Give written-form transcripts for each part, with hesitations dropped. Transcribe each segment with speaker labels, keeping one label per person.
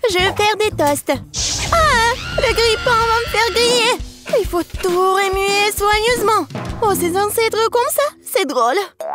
Speaker 1: Je vais faire des toasts. Ah! Le grille-pain va me faire griller. Il faut tout remuer soigneusement. Oh, c'est censé être comme ça? C'est drôle.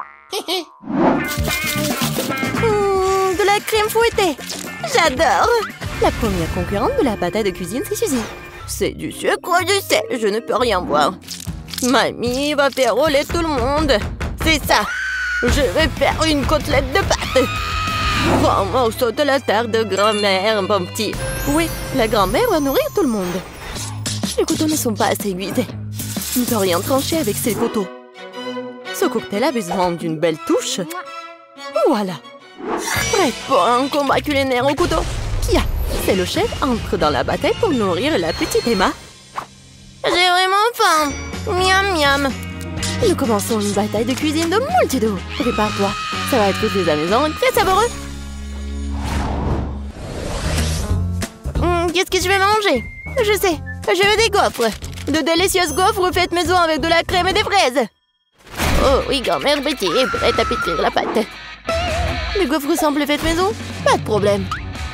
Speaker 1: De la crème fouettée. J'adore. La première concurrente de la pâte de cuisine, c'est Suzy. C'est du sucre, je sais. Je ne peux rien boire. Mamie va faire rouler tout le monde. C'est ça. Je vais faire une côtelette de pâte. Un morceau de la tarte de grand-mère, mon petit. Oui, la grand-mère va nourrir tout le monde. Les couteaux ne sont pas assez aiguisés. Je ne peux rien trancher avec ces couteaux. Ce cocktail a besoin d'une belle touche. Voilà. Prêt pour un combat culinaire au couteau. Kia, c'est le chef, entre dans la bataille pour nourrir la petite Emma. J'ai vraiment faim. Miam miam. Nous commençons une bataille de cuisine de multitude. Prépare-toi. Ça va être très amusant et très savoureux. Qu'est-ce que je vais manger? Je sais. Je veux des gaufres. De délicieuses gaufres faites maison avec de la crème et des fraises. Oh oui, grand-mère Betty est prête à pétrir la pâte. Les gaufres semblent faites maison? Pas de problème.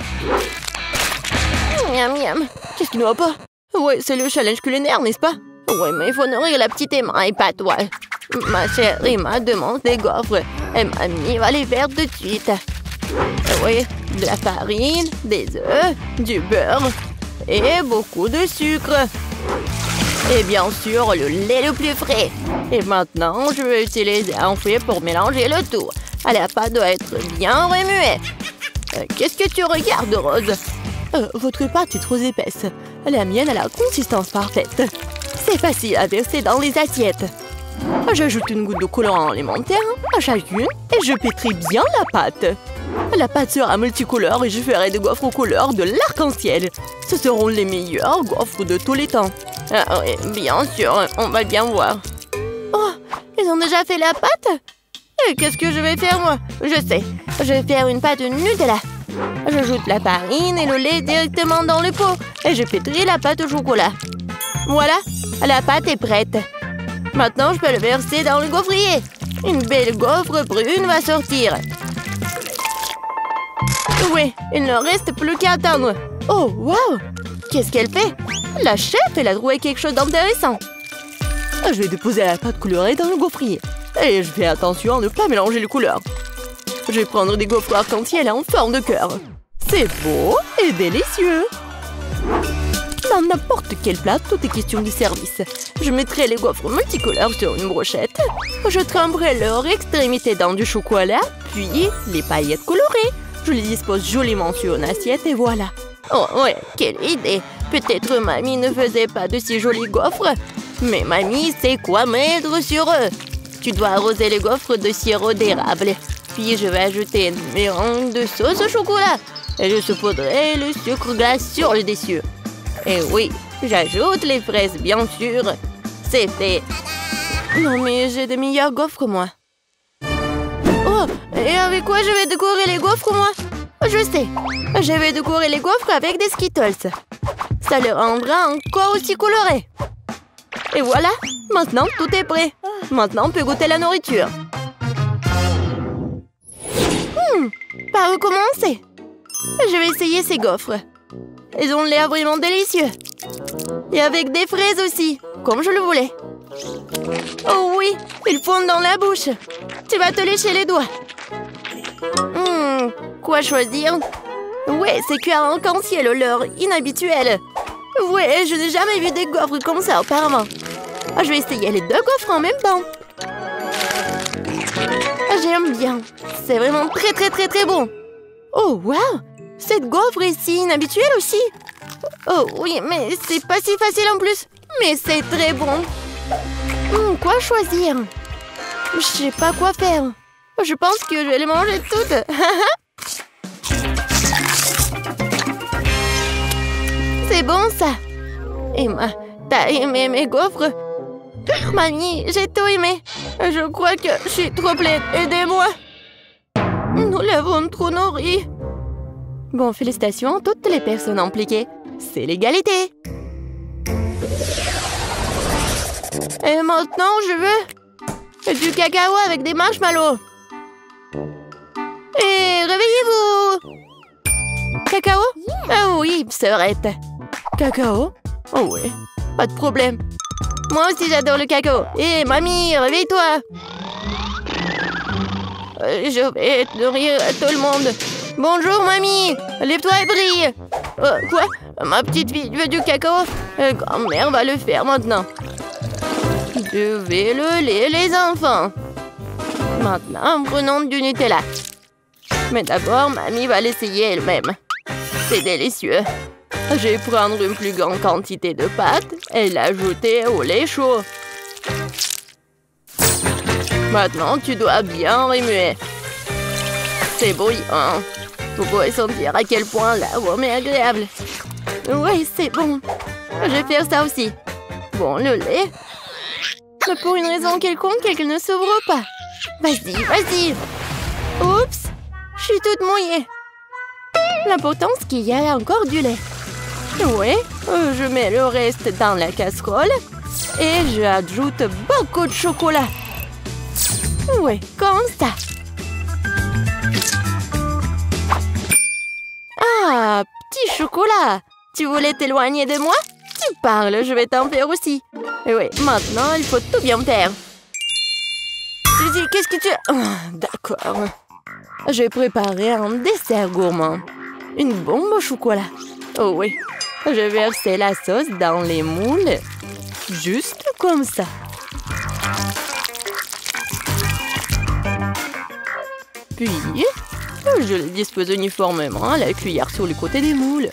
Speaker 1: Miam miam. Qu'est-ce qui ne va pas? Ouais, c'est le challenge culinaire, n'est-ce pas? Ouais, mais il faut nourrir la petite Emma et pas toi. Ma chère Emma demande des gaufres. Et mamie va les faire tout de suite. Oui, de la farine, des œufs, du beurre et beaucoup de sucre. Et bien sûr, le lait le plus frais. Et maintenant, je vais utiliser un fouet pour mélanger le tout. La pâte doit être bien remuée. Qu'est-ce que tu regardes, Rose? Votre pâte est trop épaisse. La mienne a la consistance parfaite. C'est facile à verser dans les assiettes. J'ajoute une goutte de colorant alimentaire à chacune et je pétris bien la pâte. La pâte sera multicolore et je ferai des gaufres aux couleurs de l'arc-en-ciel. Ce seront les meilleurs gaufres de tous les temps. Ah, oui, bien sûr, on va bien voir. Oh, ils ont déjà fait la pâte? Et qu'est-ce que je vais faire, moi? Je sais, je vais faire une pâte Nutella. J'ajoute la farine et le lait directement dans le pot et je pétris la pâte au chocolat. Voilà, la pâte est prête. Maintenant, je peux le verser dans le gaufrier. Une belle gaufre brune va sortir. Oui, il ne reste plus qu'à attendre. Oh, wow! Qu'est-ce qu'elle fait? La chef, elle a trouvé quelque chose d'intéressant. Je vais déposer la pâte colorée dans le gaufrier. Et je fais attention à ne pas mélanger les couleurs. Je vais prendre des gaufres arc-en-ciel en forme de cœur. C'est beau et délicieux. Dans n'importe quel plat, tout est question de service. Je mettrai les gaufres multicolores sur une brochette. Je tremperai leur extrémité dans du chocolat, puis les paillettes colorées. Je les dispose joliment sur une assiette et voilà. Oh ouais, quelle idée! Peut-être mamie ne faisait pas de si jolies gaufres, mais mamie sait quoi mettre sur eux. Tu dois arroser les gaufres de sirop d'érable. Puis je vais ajouter une mélange de sauce au chocolat. Et je saupoudrerai le sucre glace sur le dessus. Et oui, j'ajoute les fraises, bien sûr. C'est fait. Non, mais j'ai de meilleures gaufres, moi. Oh, et avec quoi je vais décorer les gaufres, moi? Je sais, je vais décorer les gaufres avec des Skittles. Ça les rendra encore aussi colorés. Et voilà, maintenant tout est prêt. Maintenant on peut goûter la nourriture. Par où commencer? Je vais essayer ces gaufres. Ils ont l'air vraiment délicieux. Et avec des fraises aussi, comme je le voulais. Oh oui, ils fondent dans la bouche. Tu vas te lécher les doigts. Quoi choisir? Ouais, c'est cuir en arc-en-ciel, l'heure inhabituelle. Ouais, je n'ai jamais vu des gaufres comme ça auparavant. Je vais essayer les deux gaufres en même temps. J'aime bien. C'est vraiment très bon. Oh, wow! Cette gaufre est si inhabituelle aussi. Oh oui, mais c'est pas si facile en plus. Mais c'est très bon. Quoi choisir? Je sais pas quoi faire. Je pense que je vais les manger toutes. C'est bon ça. Emma, t'as aimé mes gaufres? Mamie, j'ai tout aimé. Je crois que je suis trop pleine. Aidez-moi. Nous l'avons trop nourri. Bon, félicitations à toutes les personnes impliquées. C'est l'égalité. Et maintenant, je veux du cacao avec des marshmallows. Et réveillez-vous. cacao? Ah oui, sœurette. Cacao? Oh ouais, pas de problème. Moi aussi j'adore le cacao. Hé, mamie, réveille-toi. Je vais nourrir tout le monde. Bonjour, mamie. Lève-toi et brille. Quoi? Ma petite fille veut du cacao? Grand-mère va le faire maintenant. Je vais le lait, les enfants. Maintenant, prenons du Nutella. Mais d'abord, mamie va l'essayer elle-même. C'est délicieux. Je vais prendre une plus grande quantité de pâte et l'ajouter au lait chaud. Maintenant, tu dois bien remuer. C'est bouillant. Vous pouvez sentir à quel point l'arôme est agréable. Oui, c'est bon. Je vais faire ça aussi. Bon, le lait. Mais pour une raison quelconque, elle ne s'ouvre pas. Vas-y, vas-y. Oups, je suis toute mouillée. L'important, c'est qu'il y a encore du lait. Oui, je mets le reste dans la casserole et j'ajoute beaucoup de chocolat. Oui, comme ça. Ah, petit chocolat. Tu voulais t'éloigner de moi? Tu parles, je vais t'en faire aussi. Oui, maintenant, il faut tout bien faire. Suzy, qu'est-ce que tu... Oh, d'accord. Je vais préparer un dessert gourmand. Une bombe au chocolat. Oh oui. Je vais verser la sauce dans les moules. Juste comme ça. Puis, je les dispose uniformément à la cuillère sur le côté des moules.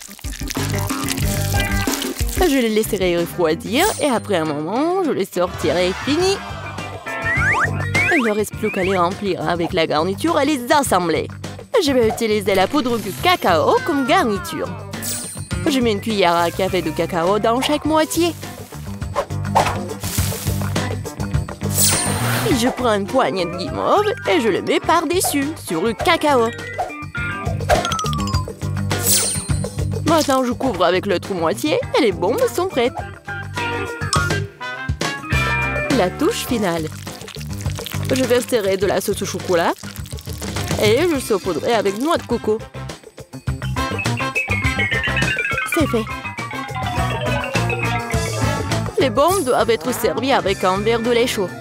Speaker 1: Je les laisserai refroidir et après un moment, je les sortirai fini. Il ne reste plus qu'à les remplir avec la garniture et les assembler. Je vais utiliser la poudre de cacao comme garniture. Je mets une cuillère à café de cacao dans chaque moitié. Puis je prends une poignée de guimauve et je le mets par-dessus, sur le cacao. Maintenant, je couvre avec l'autre moitié et les bombes sont prêtes. La touche finale. Je verserai de la sauce au chocolat et je saupoudrerai avec noix de coco. C'est fait. Les bombes doivent être servies avec un verre de lait chaud.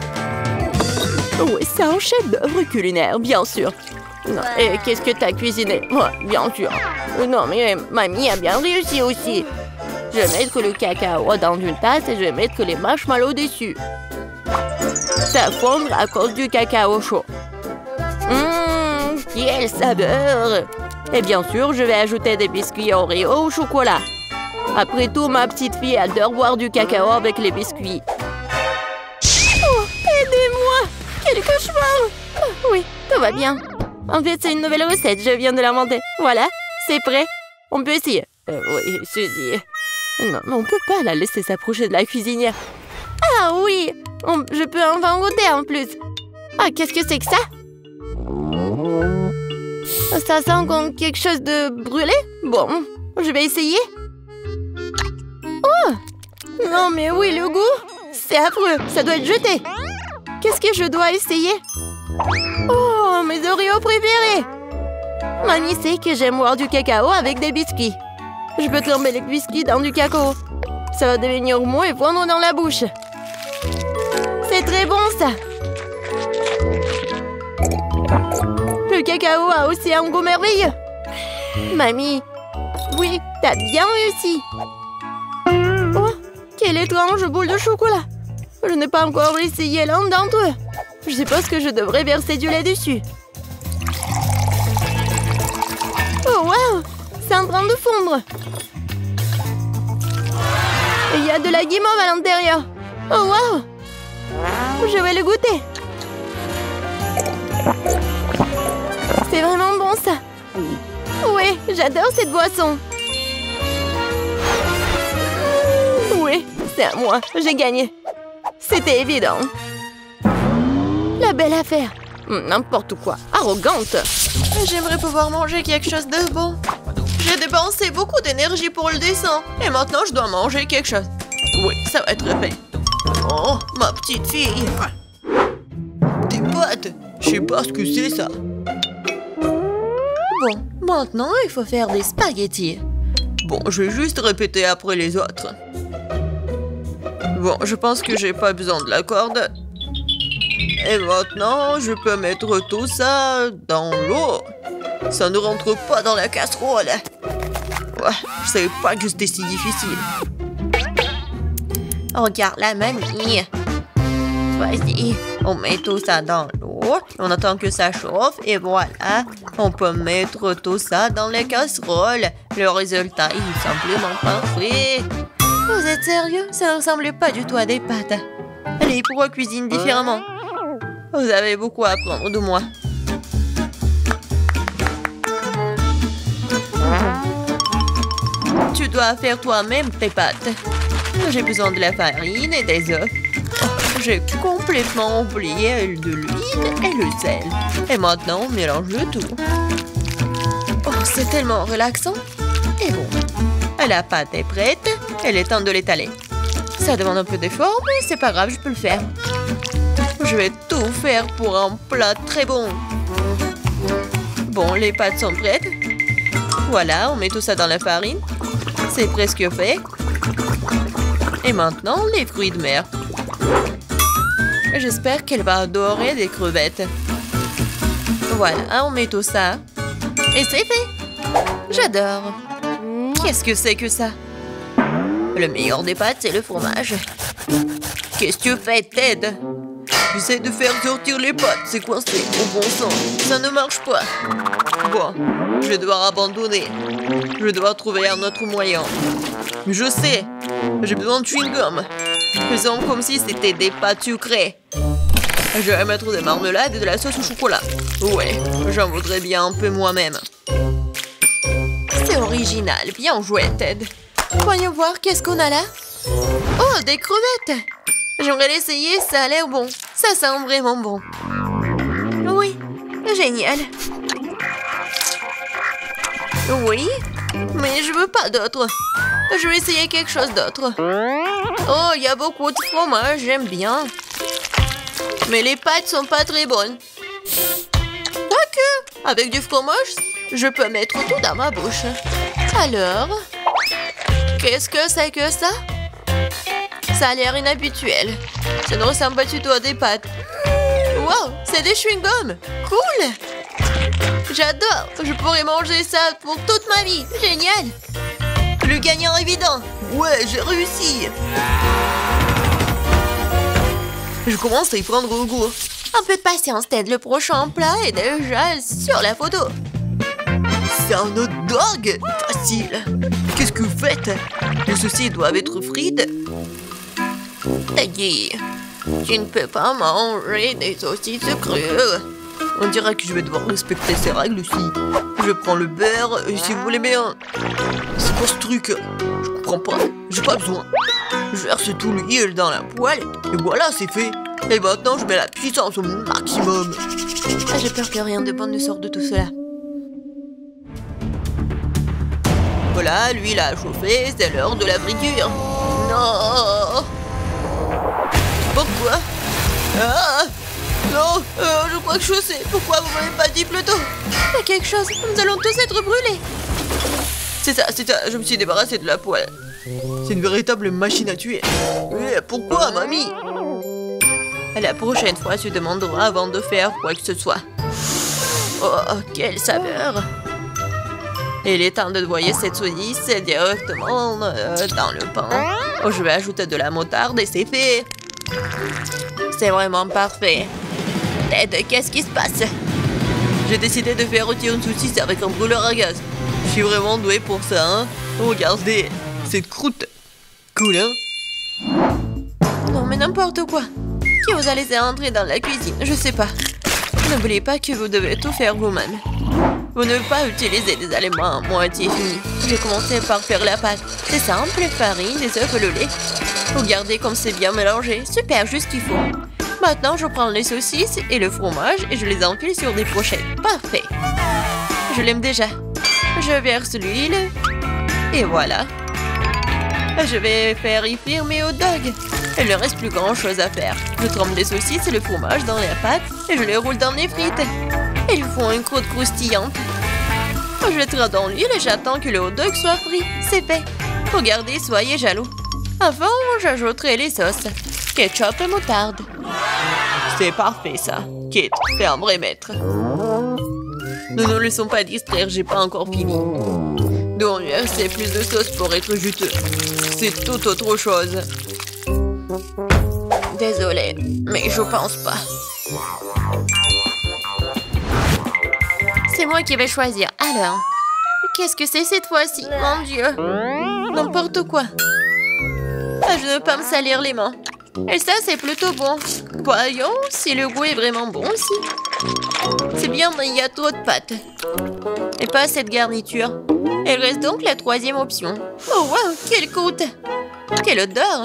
Speaker 1: Oui, c'est un chef-d'œuvre culinaire, bien sûr. Non, et qu'est-ce que t'as cuisiné? Bien sûr. Non, mais mamie a bien réussi aussi. Je vais mettre le cacao dans une tasse et je vais mettre les marshmallows dessus. Ça fondre à cause du cacao chaud. Quelle saveur! Et bien sûr, je vais ajouter des biscuits Oreo au chocolat. Après tout, ma petite fille adore boire du cacao avec les biscuits. Oh, aidez-moi! Quel cauchemar! Oui, tout va bien. En fait, c'est une nouvelle recette, je viens de l'inventer. Voilà, c'est prêt. On peut essayer. Oui, Suzy. Non, mais on peut pas la laisser s'approcher de la cuisinière. Ah oui! Je peux enfin goûter en plus. Ah, qu'est-ce que c'est que ça? Ça sent comme quelque chose de brûlé? Bon, je vais essayer. Oh! Non, mais oui, le goût! C'est affreux, ça doit être jeté. Qu'est-ce que je dois essayer? Oh, mes Oreos préférés! Mamie sait que j'aime boire du cacao avec des biscuits. Je peux tremper les biscuits dans du cacao. Ça va devenir mou et fondre dans la bouche. C'est très bon, ça! Le cacao a aussi un goût merveilleux. Mamie, oui, t'as bien réussi. Oh, quelle étrange boule de chocolat. Je n'ai pas encore essayé l'un d'entre eux. Je suppose que je devrais verser du lait dessus. Oh, wow! C'est en train de fondre. Et il y a de la guimauve à l'intérieur. Oh, wow! Je vais le goûter. C'est vraiment bon, ça. Oui, j'adore cette boisson. Oui, c'est à moi. J'ai gagné. C'était évident. La belle affaire. N'importe quoi. Arrogante.
Speaker 2: J'aimerais pouvoir manger quelque chose de bon. J'ai dépensé beaucoup d'énergie pour le dessin. Et maintenant, je dois manger quelque chose. Oui, ça va être fait. Oh, ma petite fille. Des pâtes. Je sais pas ce que c'est, ça. Bon, Maintenant, il faut faire des spaghettis. Bon, je vais juste répéter après les autres. Bon, je pense que j'ai pas besoin de la corde. Et maintenant, je peux mettre tout ça dans l'eau. Ça ne rentre pas dans la casserole. Ouais, je savais pas que c'était si difficile. Regarde la mamie. Vas-y, on met tout ça dans l'eau. On attend que ça chauffe et voilà. On peut mettre tout ça dans la casserole. Le résultat est simplement parfait. Vous êtes sérieux? Ça ne ressemble pas du tout à des pâtes. Allez, pourquoi cuisine différemment? Vous avez beaucoup à apprendre de moi. Tu dois faire toi-même tes pâtes. J'ai besoin de la farine et des œufs. Oh, j'ai complètement oublié de l'huile et le sel. Et maintenant, on mélange le tout. Oh, c'est tellement relaxant. Et bon, la pâte est prête. Il est temps de l'étaler. Ça demande un peu d'effort, mais c'est pas grave, je peux le faire. Je vais tout faire pour un plat très bon. Bon, les pâtes sont prêtes. Voilà, on met tout ça dans la farine. C'est presque fait. Et maintenant, les fruits de mer. J'espère qu'elle va adorer des crevettes. Voilà, on met tout ça. Et c'est fait. J'adore. Qu'est-ce que c'est que ça? Le meilleur des pâtes, c'est le fromage. Qu'est-ce que tu fais, Ted? J'essaie de faire sortir les pâtes, c'est coincé, au bon sang. Ça ne marche pas. Bon, je vais devoir abandonner. Je vais devoir trouver un autre moyen. Je sais, j'ai besoin de chewing-gum. Faisons comme si c'était des pâtes sucrées. Je vais mettre des marmelades et de la sauce au chocolat. Ouais, j'en voudrais bien un peu moi-même. C'est original, bien joué, Ted. Voyons voir, qu'est-ce qu'on a là? Oh, des crevettes! J'aimerais l'essayer, ça a l'air bon. Ça sent vraiment bon. Oui, génial. Oui, mais je veux pas d'autre. Je vais essayer quelque chose d'autre. Oh, il y a beaucoup de fromage, j'aime bien. Mais les pâtes sont pas très bonnes. Quoique, avec du fromage, je peux mettre tout dans ma bouche. Alors, qu'est-ce que c'est que ça? Ça a l'air inhabituel. Ça ne ressemble pas du tout à des pâtes. Wow, c'est des chewing-gums. Cool. J'adore. Je pourrais manger ça pour toute ma vie. Génial. Le gagnant évident. Ouais, j'ai réussi. Je commence à y prendre au goût. Un peu de patience, Ted. Le prochain plat est déjà sur la photo. C'est un hot dog. Facile. Qu'est-ce que vous faites? Les saucisses doivent être frites. Teddy, tu ne peux pas manger des saucisses crues. On dirait que je vais devoir respecter ces règles aussi. Je prends le beurre, et si vous voulez bien. C'est quoi ce truc? Je comprends pas. J'ai pas besoin. Je verse tout l'huile dans la poêle, et voilà, c'est fait. Et maintenant, je mets la puissance au maximum. Ah, j'ai peur que rien de bon ne sorte de tout cela. Voilà, l'huile a chauffé, c'est l'heure de la friture. Non! Pourquoi? Ah! Non! Je crois que je sais. Pourquoi vous m'avez pas dit plus tôt? Il y a quelque chose. Nous allons tous être brûlés. C'est ça. Je me suis débarrassée de la poêle. C'est une véritable machine à tuer. Mais pourquoi, mamie? La prochaine fois, tu demanderas avant de faire quoi que ce soit. Oh, quelle saveur! Il est temps de noyer cette saucisse directement dans le pain. Oh, je vais ajouter de la moutarde et c'est fait. C'est vraiment parfait. Ted, qu'est-ce qui se passe? J'ai décidé de faire rôtir une saucisse avec un brûleur à gaz. Je suis vraiment douée pour ça, hein? Regardez, cette croûte. Cool, hein? Non, mais n'importe quoi. Qui vous a laissé entrer dans la cuisine? Je sais pas. N'oubliez pas que vous devez tout faire vous-même. Vous ne devez pas utiliser des aliments à moitié finis. J'ai commencé par faire la pâte. C'est simple, farine, des œufs et le lait. Regardez comme c'est bien mélangé. Super, juste ce qu'il faut. Maintenant, je prends les saucisses et le fromage et je les enfile sur des brochettes. Parfait. Je l'aime déjà. Je verse l'huile. Et voilà. Je vais faire y frire mes hot dogs. Il ne reste plus grand chose à faire. Je trempe les saucisses et le fromage dans la pâte et je les roule dans les frites. Ils font une croûte croustillante. Je jetterai dans l'huile et j'attends que le hot dog soit frit. C'est fait. Regardez, soyez jaloux. Avant, j'ajouterai les sauces. Ketchup et moutarde. C'est parfait, ça. Kate, t'es un vrai maître. Ne nous laissons pas distraire, j'ai pas encore fini. Donc, c'est plus de sauce pour être juteux. C'est tout autre chose. Désolée, mais je pense pas. C'est moi qui vais choisir. Alors, qu'est-ce que c'est cette fois-ci? Mon Dieu. N'importe quoi. Ah, je ne veux pas me salir les mains. Et ça, c'est plutôt bon. Voyons si le goût est vraiment bon aussi. C'est bien, mais il y a trop de pâtes. Et pas cette garniture. Il reste donc la troisième option. Oh, wow, quelle croûte! Quelle odeur!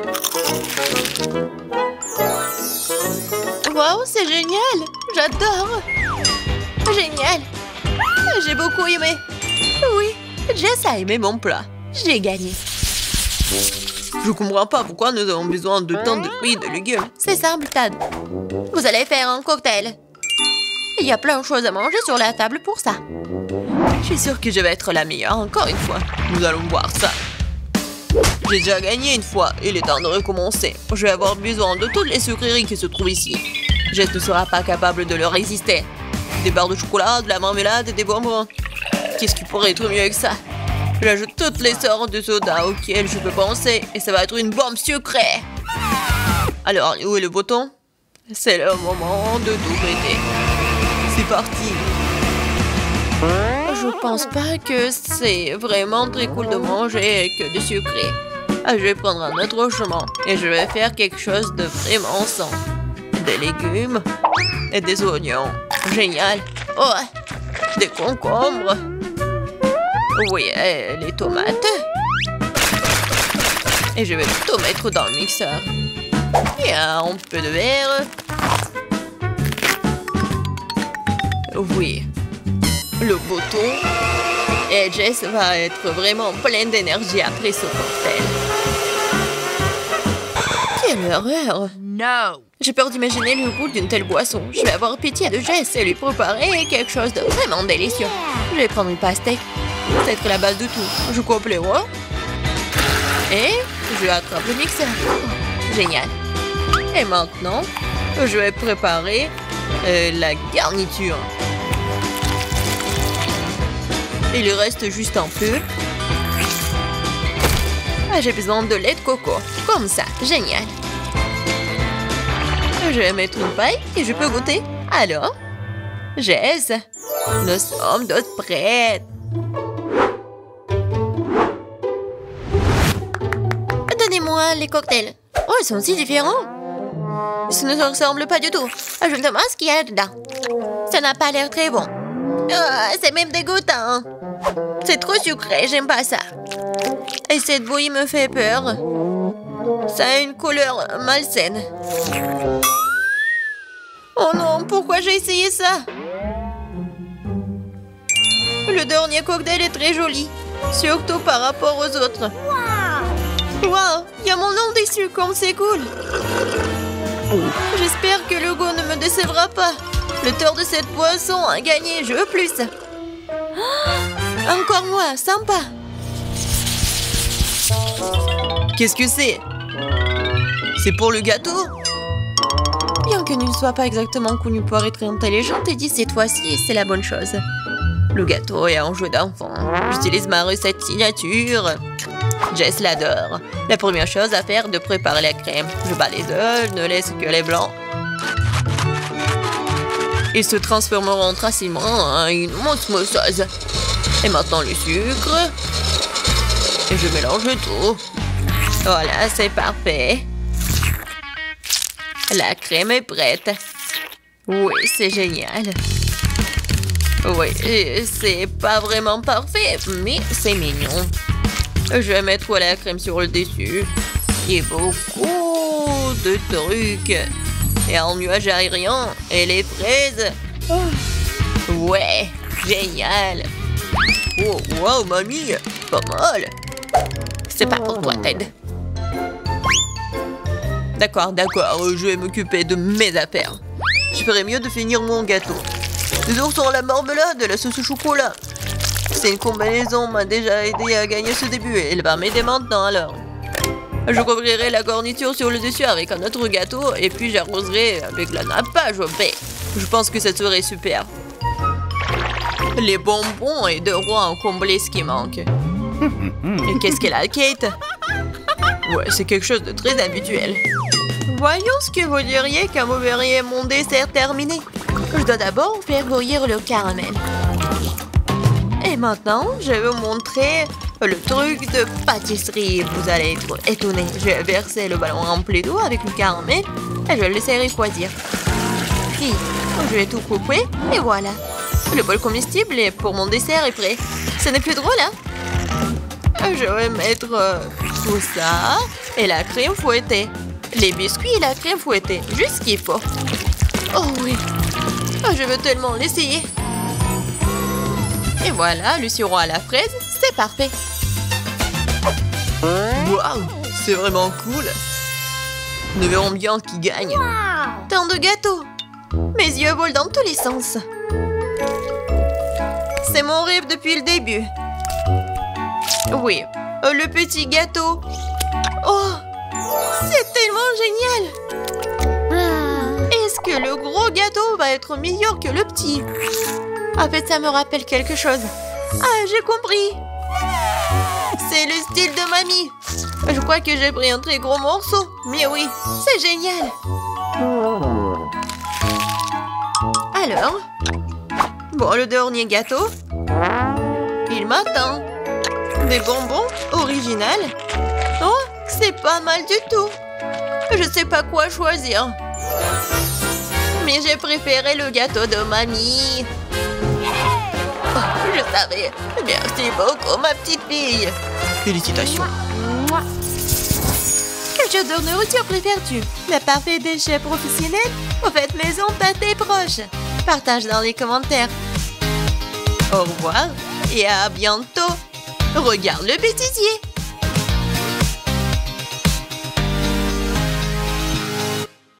Speaker 2: Wow, c'est génial! J'adore! Génial! J'ai beaucoup aimé. Oui, Jess a aimé mon plat. J'ai gagné. Je comprends pas pourquoi nous avons besoin de tant de fruits et de légumes. C'est simple, Tad. Vous allez faire un cocktail. Il y a plein de choses à manger sur la table pour ça. Je suis sûre que je vais être la meilleure encore une fois. Nous allons voir ça. J'ai déjà gagné une fois. Il est temps de recommencer. Je vais avoir besoin de toutes les sucreries qui se trouvent ici. Jess ne sera pas capable de leur résister. Des barres de chocolat, de la marmelade et des bonbons. Qu'est-ce qui pourrait être mieux que ça? J'ajoute toutes les sortes de soda auxquelles je peux penser et ça va être une bombe sucrée. Alors, où est le bouton? C'est le moment de tout péter. C'est parti. Je pense pas que c'est vraiment très cool de manger que du sucré. Je vais prendre un autre chemin et je vais faire quelque chose de vraiment sain. Des légumes et des oignons. Génial. Oh, des concombres. Oui, les tomates. Et je vais tout mettre dans le mixeur. Et un peu de verre. Oui. Le bouton. Et Jess va être vraiment pleine d'énergie après ce cocktail. Quelle horreur!
Speaker 3: No!
Speaker 2: J'ai peur d'imaginer le goût d'une telle boisson. Je vais avoir pitié de Jess et lui préparer quelque chose de vraiment délicieux. Je vais prendre une pastèque. C'est être la base de tout. Je coupe les rois. Et je attrape le mixeur. Oh, génial. Et maintenant, je vais préparer la garniture. Il reste juste un peu. Ah, j'ai besoin de lait de coco. Comme ça, génial. Je vais mettre une paille et je peux goûter. Alors, Jess, nous sommes toutes prêtes. Donnez-moi les cocktails. Oh, ils sont si différents. Ça ne se ressemble pas du tout. Je me demande ce qu'il y a dedans. Ça n'a pas l'air très bon. C'est même dégoûtant. C'est trop sucré, j'aime pas ça. Et cette bouillie me fait peur. Ça a une couleur malsaine. Oh non, pourquoi j'ai essayé ça? Le dernier cocktail est très joli. Surtout par rapport aux autres. Wow, il y a mon nom dessus, comme c'est cool. J'espère que le goût ne me décevra pas. Le tort de cette boisson a gagné, je veux plus. Encore moi, sympa. Qu'est-ce que c'est? C'est pour le gâteau? Bien que ne soit pas exactement connu pour être intelligente, et dit cette fois-ci, c'est la bonne chose. Le gâteau est un jeu d'enfant. J'utilise ma recette signature. Jess l'adore. La première chose à faire est de préparer la crème. Je bats les œufs, ne laisse que les blancs. Ils se transformeront tranquillement en une osmosose. Et maintenant le sucre. Et je mélange tout. Voilà, c'est parfait. La crème est prête. Oui, c'est génial. Oui, c'est pas vraiment parfait, mais c'est mignon. Je vais mettre la crème sur le dessus. Et beaucoup de trucs. Et un nuage aérien. Et les fraises. Ouais, génial. Oh, wow, mamie, pas mal. C'est pas pour toi, Ted. D'accord, je vais m'occuper de mes affaires. Je ferais mieux de finir mon gâteau. Les ours ont la marmelade et la sauce au chocolat. C'est une combinaison m'a déjà aidé à gagner ce début et elle va m'aider maintenant alors. Je couvrirai la garniture sur le dessus avec un autre gâteau et puis j'arroserai avec la nappage. Je pense que ça serait super. Les bonbons et de roi ont comblé ce qui manque. Et qu'est-ce qu'elle a, Kate? Ouais, c'est quelque chose de très habituel. Voyons ce que vous diriez quand vous verriez mon dessert terminé. Je dois d'abord faire bouillir le caramel. Et maintenant, je vais vous montrer le truc de pâtisserie. Vous allez être étonnés. Je vais verser le ballon rempli d'eau avec le caramel et je vais le laisser refroidir. Puis, je vais tout couper et voilà. Le bol comestible pour mon dessert est prêt. Ce n'est plus drôle, hein? Je vais mettre tout ça et la crème fouettée. Les biscuits et la crème fouettée. Juste ce qu'il faut. Oh oui. Oh, je veux tellement l'essayer. Et voilà, le sirop à la fraise, c'est parfait. Waouh, c'est vraiment cool. Nous verrons bien qui gagne. Tant de gâteaux. Mes yeux volent dans tous les sens. C'est mon rêve depuis le début. Oui, le petit gâteau. Oh, c'est tellement génial. Est-ce que le gros gâteau va être meilleur que le petit? En fait, ça me rappelle quelque chose. Ah, j'ai compris. C'est le style de mamie. Je crois que j'ai pris un très gros morceau. Mais oui, c'est génial. Alors, bon, le dernier gâteau. Il m'attend. Des bonbons originales. Oh, c'est pas mal du tout. Je sais pas quoi choisir. Mais j'ai préféré le gâteau de mamie. Oh, je savais. Merci beaucoup, ma petite fille. Félicitations. Quel genre de nourriture préfères-tu? La parfait déchet professionnel ou faite maison pâté proche? Partage dans les commentaires. Au revoir et à bientôt. Regarde le bêtisier.